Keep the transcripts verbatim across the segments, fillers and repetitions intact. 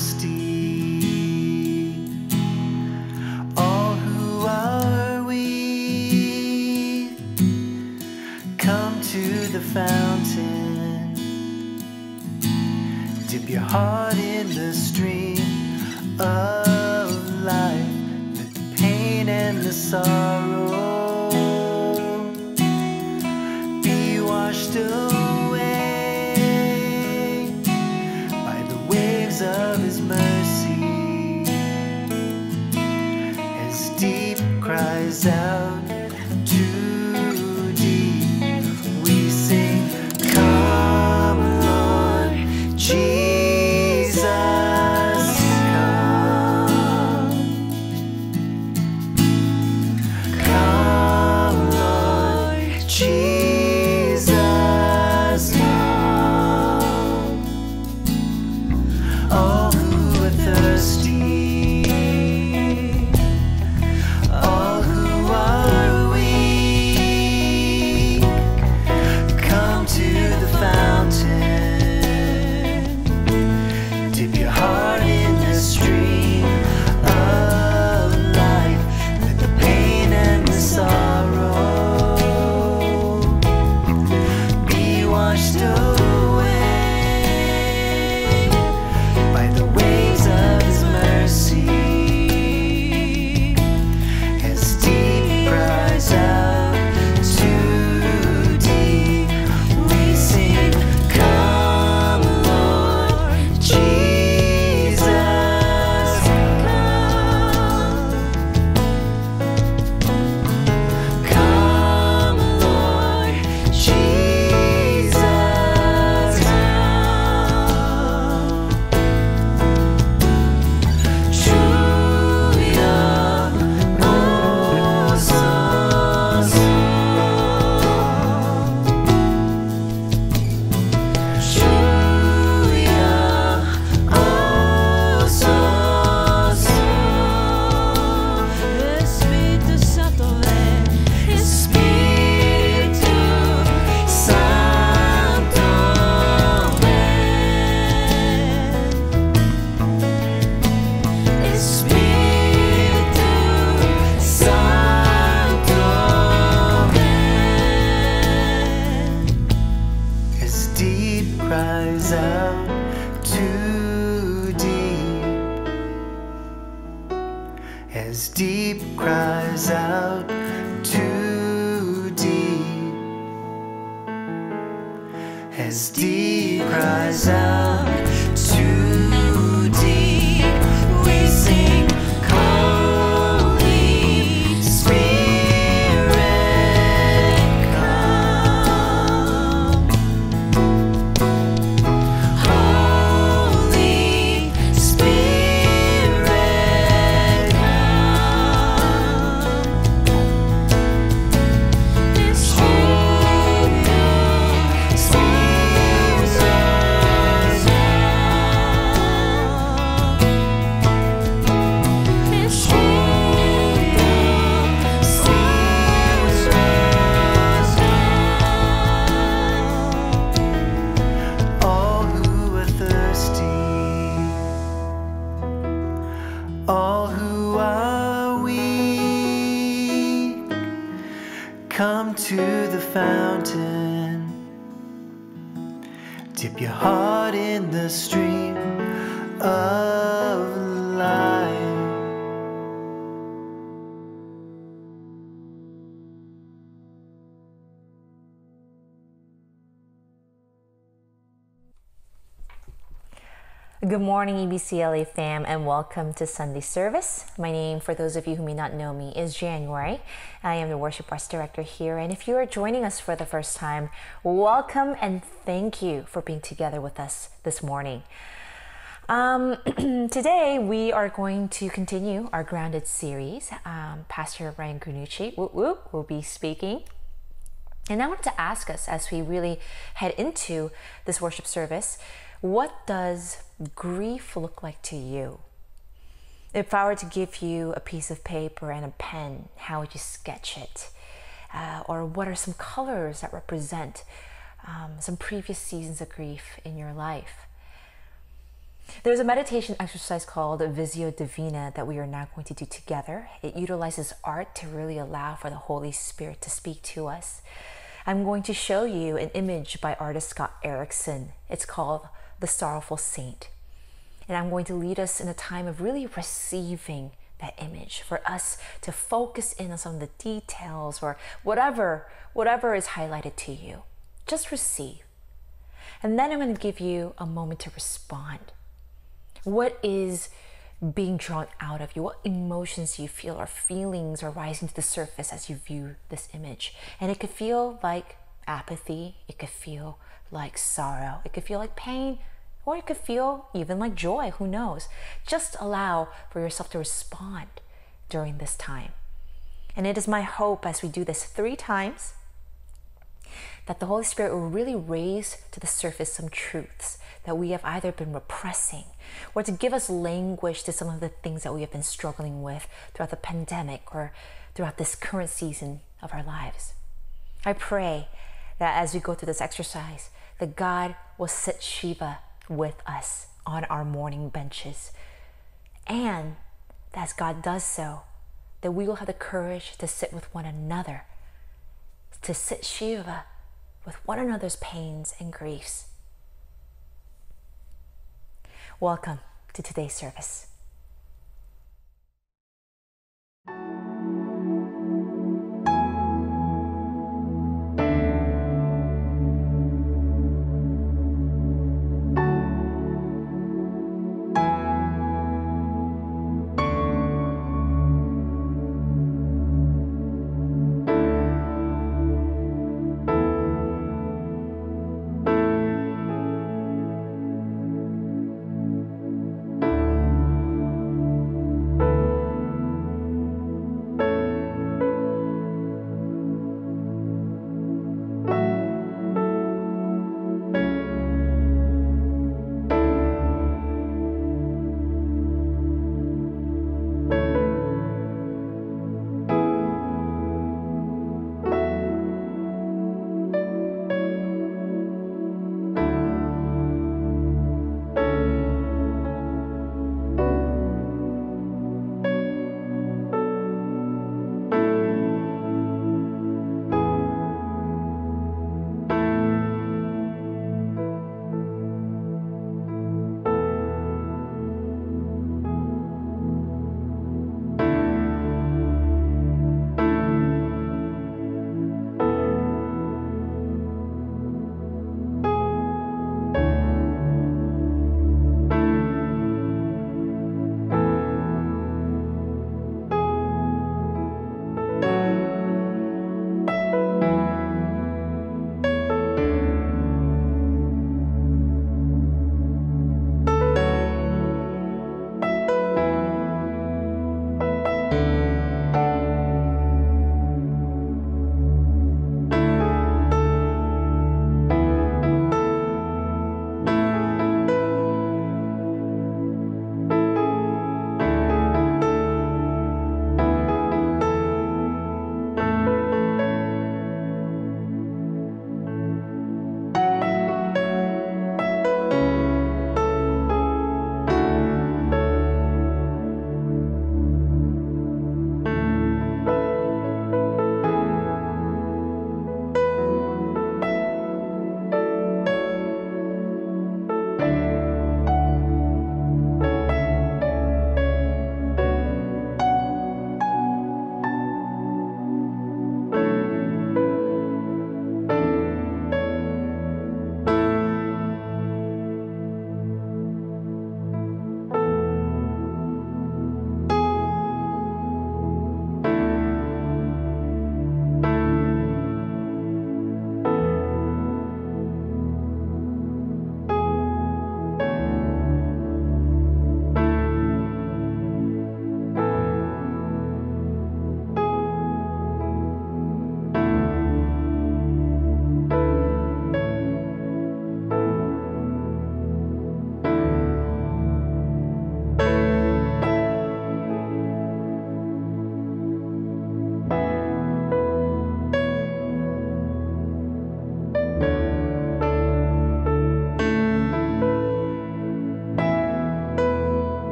thirsty, all who are weak, come to the fountain. Dip your heart in the stream of life. Let the pain and the sorrow be washed away by the waves of His mercy. As deep cries out to deep, we sing, come Lord Jesus, come. Come Lord Jesus, come. All who are thirsty, all who are weak, come to the fountain. Dip your heart in the stream of life. Let the pain and the sorrow be washed away by the waves of His mercy. As deep cries out to deep, we sing, come Lord Jesus, come. Come Lord Jesus, come. Truly a oh so Truly a oh so Espíritu Santo ven, Espíritu Santo ven, Espíritu Santo ven. As deep cries out to deep, as deep cries out to deep, as deep cries out to deep, we sing, Holy Spirit, come. Holy Spirit, come. This Holy Spirit, this Holy Spirit. All who are thirsty, all who are weak, come to the fountain. Dip your heart in the stream of life. Good morning, E B C L A fam, and welcome to Sunday service. My name, for those of you who may not know me, is January. I am the worship arts director here, and if you are joining us for the first time, welcome and thank you for being together with us this morning. Um, today, we are going to continue our Grounded series. Um, Pastor Ryan Grunucci whoop, whoop, will be speaking. And I wanted to ask us, as we really head into this worship service, what does grief look like to you? If I were to give you a piece of paper and a pen, how would you sketch it? Uh, or what are some colors that represent um, some previous seasons of grief in your life? There's a meditation exercise called Visio Divina that we are now going to do together. It utilizes art to really allow for the Holy Spirit to speak to us. I'm going to show you an image by artist Scott Erickson. It's called The Sorrowful Saint. And I'm going to lead us in a time of really receiving that image, for us to focus in on some of the details or whatever, whatever is highlighted to you. Just receive. And then I'm going to give you a moment to respond. What is being drawn out of you? What emotions do you feel or feelings are rising to the surface as you view this image? And it could feel like apathy. It could feel like sorrow. It could feel like pain. Or it could feel even like joy. Who knows? Just allow for yourself to respond during this time. And it is my hope as we do this three times that the Holy Spirit will really raise to the surface some truths that we have either been repressing, or to give us language to some of the things that we have been struggling with throughout the pandemic or throughout this current season of our lives. I pray that as we go through this exercise, that God will sit Shiva with us on our morning benches, and that as God does so, that we will have the courage to sit with one another, to sit Shiva with one another's pains and griefs. Welcome to today's service.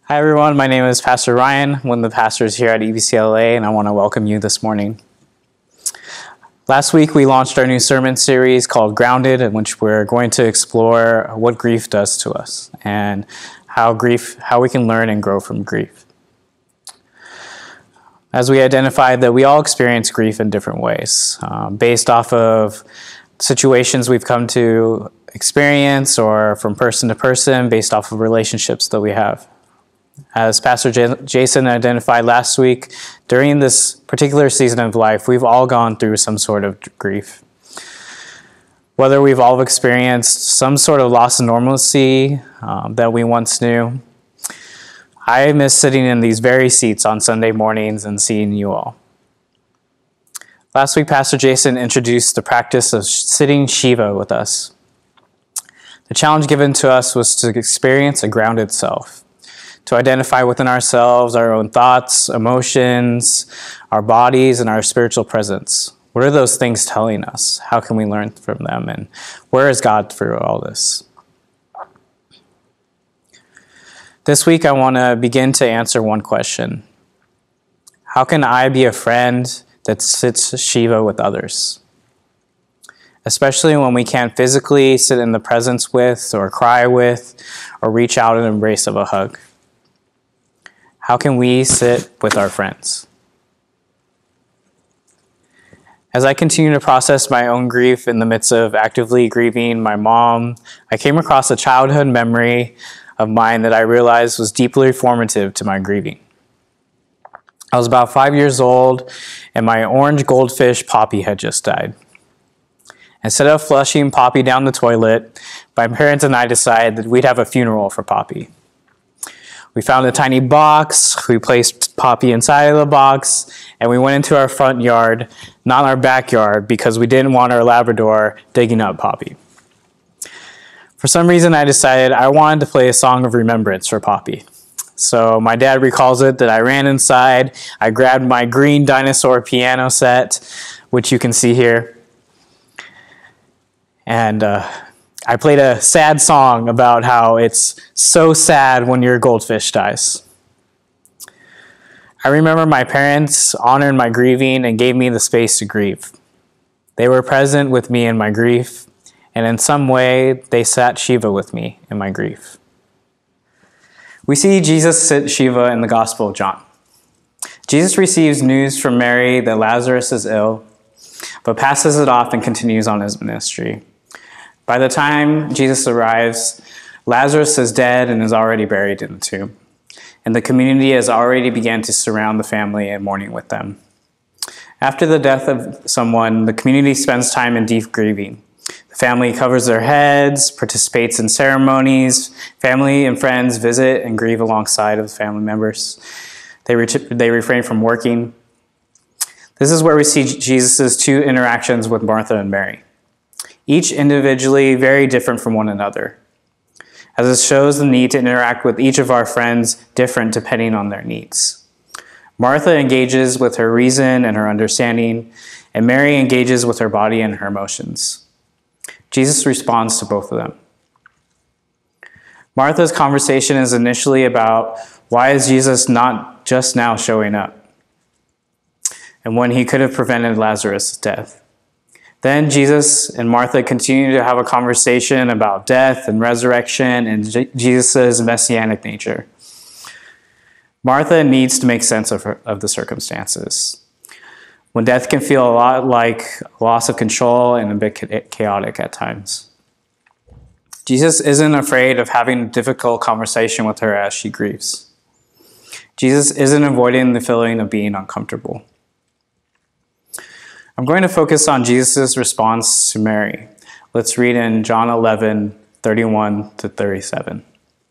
Hi everyone, my name is Pastor Ryan, one of the pastors here at E V C L A, and I want to welcome you this morning. Last week we launched our new sermon series called Grounded, in which we're going to explore what grief does to us and how grief, how we can learn and grow from grief. As we identified that we all experience grief in different ways, um, based off of situations we've come to experience or from person to person, based off of relationships that we have. As Pastor J- Jason identified last week, during this particular season of life, we've all gone through some sort of grief. Whether we've all experienced some sort of loss of normalcy um, that we once knew. I miss sitting in these very seats on Sunday mornings and seeing you all. Last week, Pastor Jason introduced the practice of sitting Shiva with us. The challenge given to us was to experience a grounded self, to identify within ourselves our own thoughts, emotions, our bodies, and our spiritual presence. What are those things telling us? How can we learn from them? And where is God through all this? This week, I want to begin to answer one question. How can I be a friend that sits Shiva with others? Especially when we can't physically sit in the presence with, or cry with, or reach out and embrace of a hug. How can we sit with our friends? As I continue to process my own grief in the midst of actively grieving my mom, I came across a childhood memory of mine that I realized was deeply formative to my grieving. I was about five years old, and my orange goldfish Poppy had just died. Instead of flushing Poppy down the toilet, my parents and I decided that we'd have a funeral for Poppy. We found a tiny box, we placed Poppy inside of the box, and we went into our front yard, not our backyard, because we didn't want our Labrador digging up Poppy. For some reason, I decided I wanted to play a song of remembrance for Poppy. So my dad recalls it that I ran inside, I grabbed my green dinosaur piano set, which you can see here, and uh, I played a sad song about how it's so sad when your goldfish dies. I remember my parents honored my grieving and gave me the space to grieve. They were present with me in my grief, and in some way, they sat Shiva with me in my grief. We see Jesus sit Shiva in the Gospel of John. Jesus receives news from Mary that Lazarus is ill, but passes it off and continues on his ministry. By the time Jesus arrives, Lazarus is dead and is already buried in the tomb, and the community has already begun to surround the family and mourning with them. After the death of someone, the community spends time in deep grieving. The family covers their heads, participates in ceremonies, family and friends visit and grieve alongside of the family members. They, re- they refrain from working. This is where we see Jesus' two interactions with Martha and Mary, each individually very different from one another, as it shows the need to interact with each of our friends different depending on their needs. Martha engages with her reason and her understanding, and Mary engages with her body and her emotions. Jesus responds to both of them. Martha's conversation is initially about why is Jesus not just now showing up, and when he could have prevented Lazarus' death. Then Jesus and Martha continue to have a conversation about death and resurrection and J- Jesus' messianic nature. Martha needs to make sense of, her, of the circumstances, when death can feel a lot like loss of control and a bit chaotic at times. Jesus isn't afraid of having a difficult conversation with her as she grieves. Jesus isn't avoiding the feeling of being uncomfortable. I'm going to focus on Jesus' response to Mary. Let's read in John eleven, thirty-one to thirty-seven.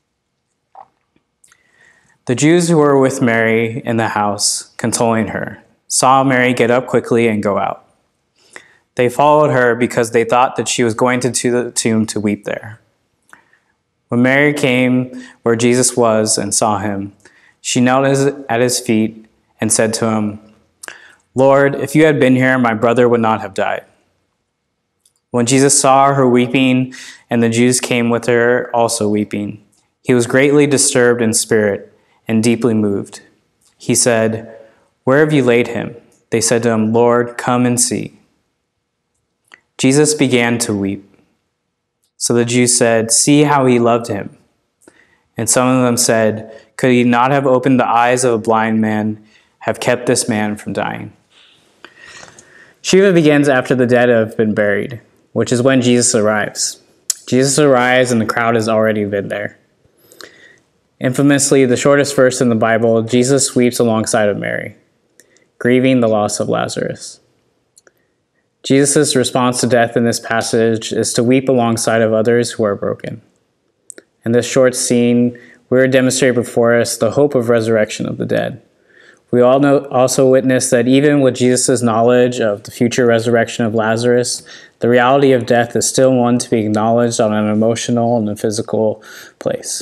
The Jews who were with Mary in the house, consoling her, saw Mary get up quickly and go out. They followed her because they thought that she was going to the tomb to weep there. When Mary came where Jesus was and saw him, she knelt at his feet and said to him, "Lord, if you had been here, my brother would not have died." When Jesus saw her weeping, and the Jews came with her also weeping, he was greatly disturbed in spirit and deeply moved. He said, "Where have you laid him?" They said to him, "Lord, come and see." Jesus began to weep. So the Jews said, "See how he loved him." And some of them said, "Could he not have opened the eyes of a blind man, have kept this man from dying?" Shiva begins after the dead have been buried, which is when Jesus arrives. Jesus arrives and the crowd has already been there. Infamously, the shortest verse in the Bible, Jesus weeps alongside of Mary, grieving the loss of Lazarus. Jesus' response to death in this passage is to weep alongside of others who are broken. In this short scene, we are demonstrating before us the hope of resurrection of the dead. We all know, also witness that even with Jesus' knowledge of the future resurrection of Lazarus, the reality of death is still one to be acknowledged on an emotional and a physical place.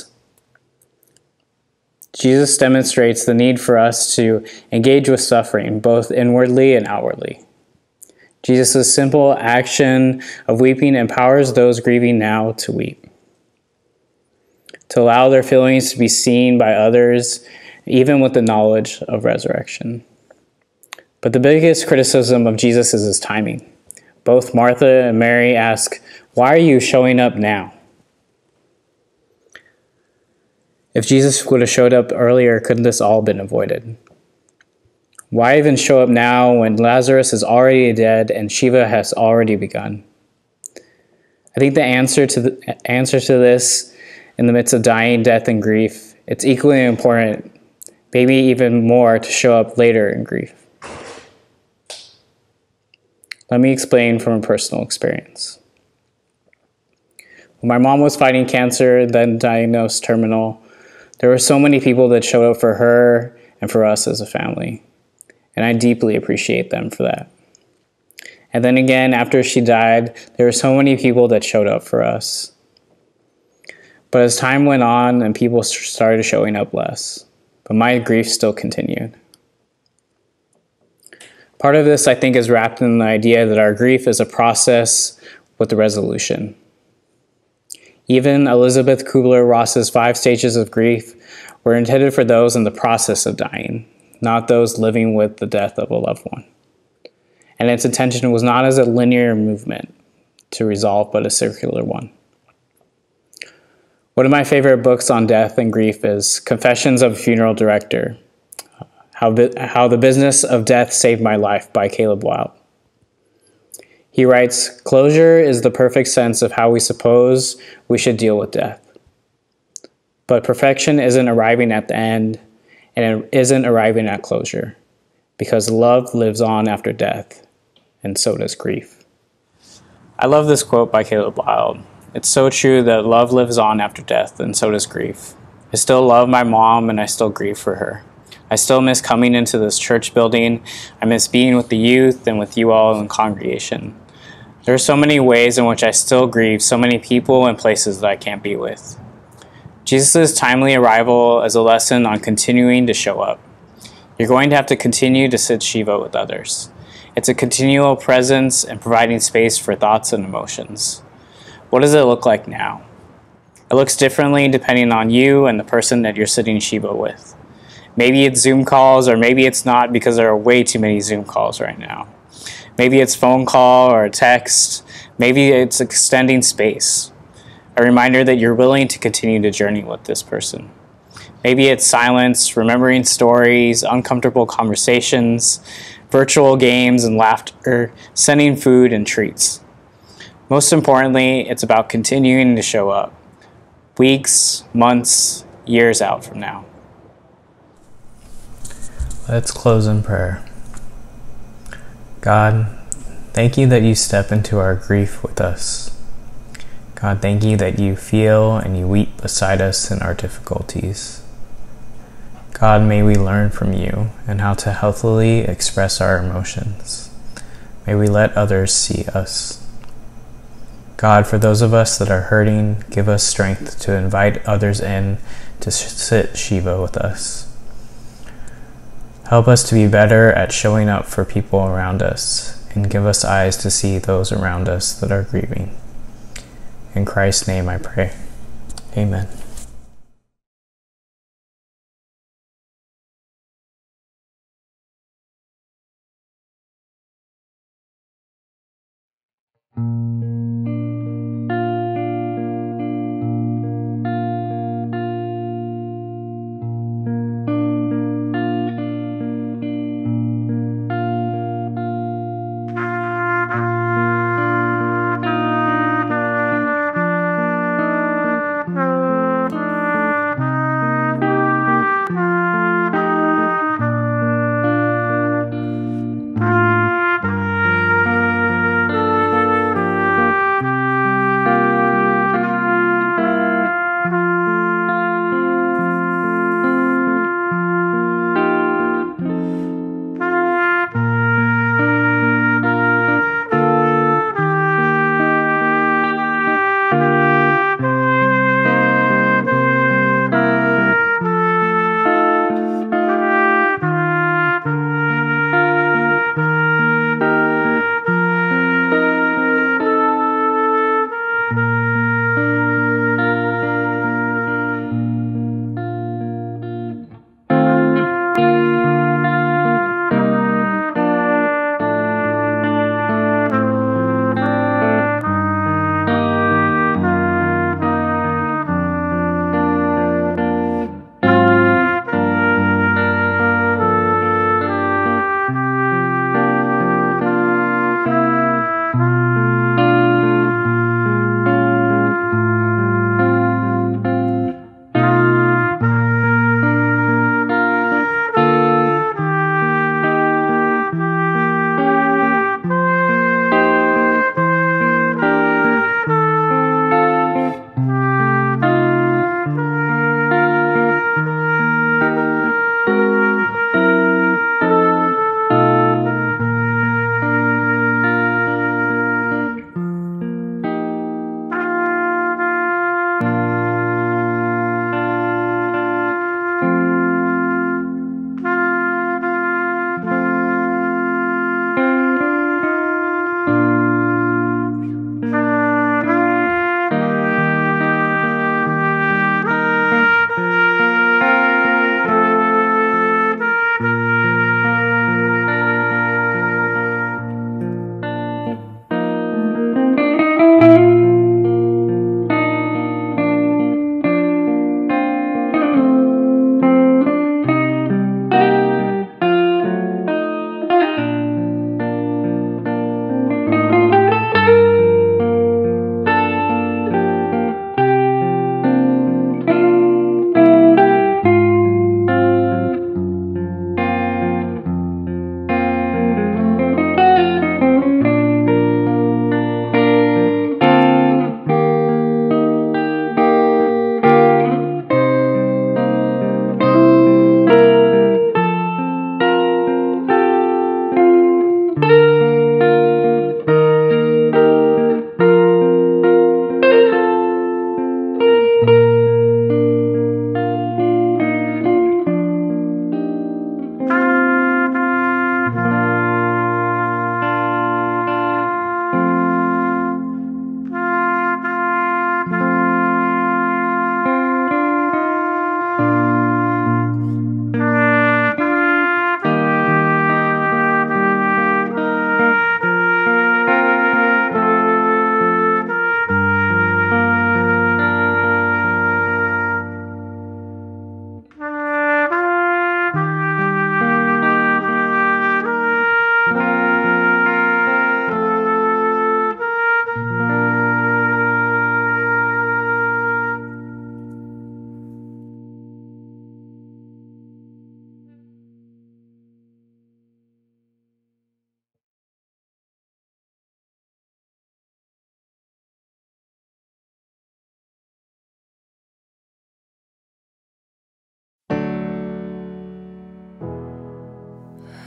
Jesus demonstrates the need for us to engage with suffering, both inwardly and outwardly. Jesus' simple action of weeping empowers those grieving now to weep, to allow their feelings to be seen by others, even with the knowledge of resurrection. But the biggest criticism of Jesus is his timing. Both Martha and Mary ask, "Why are you showing up now?" If Jesus would have showed up earlier, couldn't this all been avoided? Why even show up now when Lazarus is already dead and Shiva has already begun? I think the answer to the answer to this, in the midst of dying, death, and grief, it's equally important, maybe even more, to show up later in grief. Let me explain from a personal experience. When my mom was fighting cancer, then diagnosed terminal, there were so many people that showed up for her and for us as a family, and I deeply appreciate them for that. And then again, after she died, there were so many people that showed up for us. But as time went on and people started showing up less, but my grief still continued. Part of this, I think, is wrapped in the idea that our grief is a process with a resolution. Even Elizabeth Kubler-Ross's five stages of grief were intended for those in the process of dying, not those living with the death of a loved one. And its intention was not as a linear movement to resolve, but a circular one. One of my favorite books on death and grief is Confessions of a Funeral Director, How, How the Business of Death Saved My Life by Caleb Wilde. He writes, "Closure is the perfect sense of how we suppose we should deal with death. But perfection isn't arriving at the end, and it isn't arriving at closure, because love lives on after death, and so does grief." I love this quote by Caleb Wilde. It's so true that love lives on after death, and so does grief. I still love my mom, and I still grieve for her. I still miss coming into this church building. I miss being with the youth and with you all in the congregation. There are so many ways in which I still grieve so many people and places that I can't be with. Jesus' timely arrival is a lesson on continuing to show up. You're going to have to continue to sit Shiva with others. It's a continual presence and providing space for thoughts and emotions. What does it look like now? It looks differently depending on you and the person that you're sitting Shiva with. Maybe it's Zoom calls, or maybe it's not, because there are way too many Zoom calls right now. Maybe it's phone call or a text. Maybe it's extending space. A reminder that you're willing to continue to journey with this person. Maybe it's silence, remembering stories, uncomfortable conversations, virtual games and laughter, sending food and treats. Most importantly, it's about continuing to show up. Weeks, months, years out from now. Let's close in prayer. God, thank you that you step into our grief with us. God, thank you that you feel and you weep beside us in our difficulties. God, may we learn from you and how to healthily express our emotions. May we let others see us. God, for those of us that are hurting, give us strength to invite others in to sit Shiva with us. Help us to be better at showing up for people around us, and give us eyes to see those around us that are grieving. In Christ's name I pray. Amen.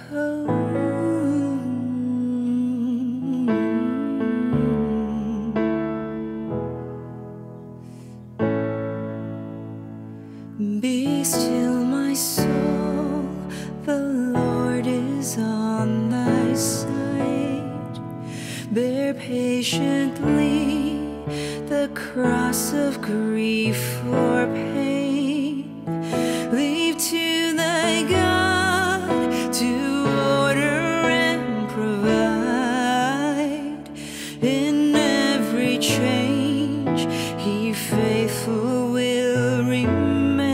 Be still, my soul, the Lord is on thy side. Bear patiently the cross of grief for pain. Leave to thy God to order and provide. In every change, he faithful will remain.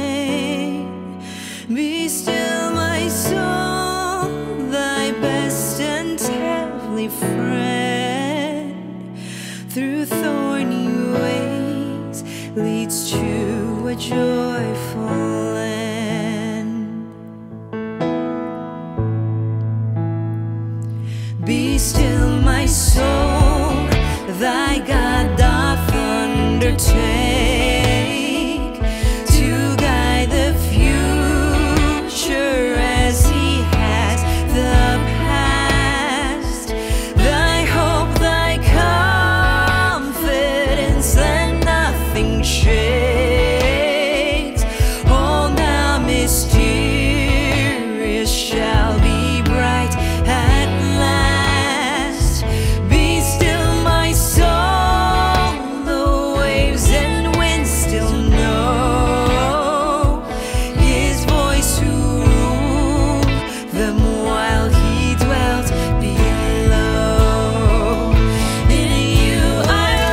Be still, my soul, thy best and heavenly friend. Through thorny ways leads to a joyful end. Be still, my soul, thy God doth undertake to guide the future as he has the past. Thy hope, thy confidence, that nothing shakes. All now mysterious shall be bright at last. Be still, my soul, the waves and winds still know his voice who ruled them while he dwelt below. In you I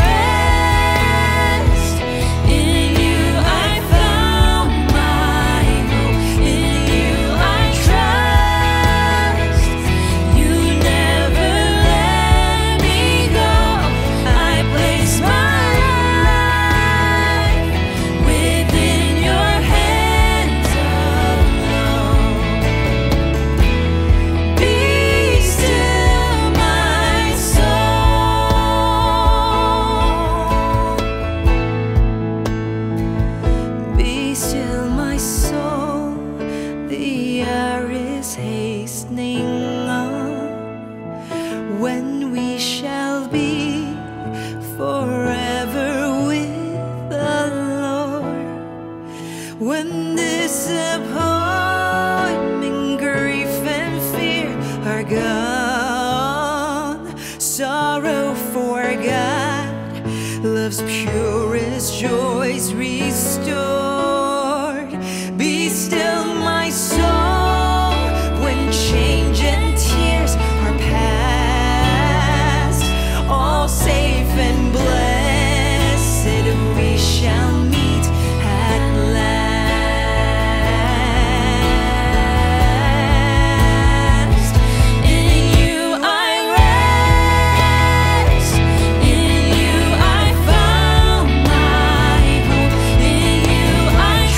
rest, in you I found my hope, in you I trust. You never let me go. I place my life within your hands alone. Be still, my soul. Be still, my soul. The hour is hastening on, when we shall be forever with the Lord. When disappointment, grief, and fear are gone, sorrow forgot, love's purest joys restored. Be still, my soul, when change and tears are past. All safe and blessed we shall meet at last. In you I rest, in you I found my hope, in you I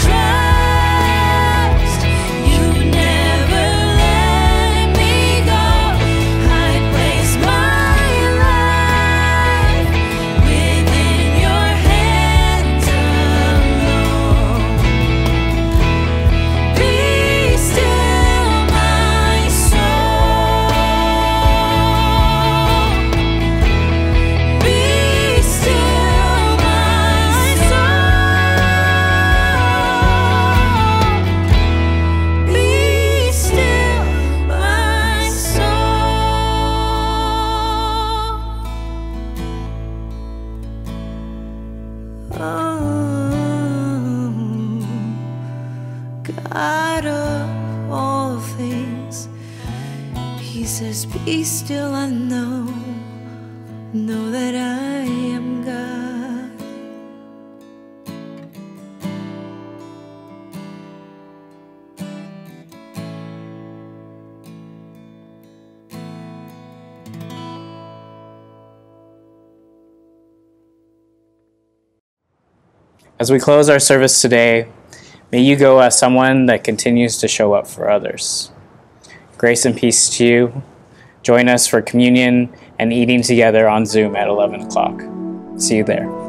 trust. You never let me go. I place my life within your hands alone. Be still, my soul. Be still, my soul. Be still, my soul. Oh, God of all things, he says, be still, I know, know that I am God. As we close our service today, may you go as someone that continues to show up for others. Grace and peace to you. Join us for communion and eating together on Zoom at eleven o'clock. See you there.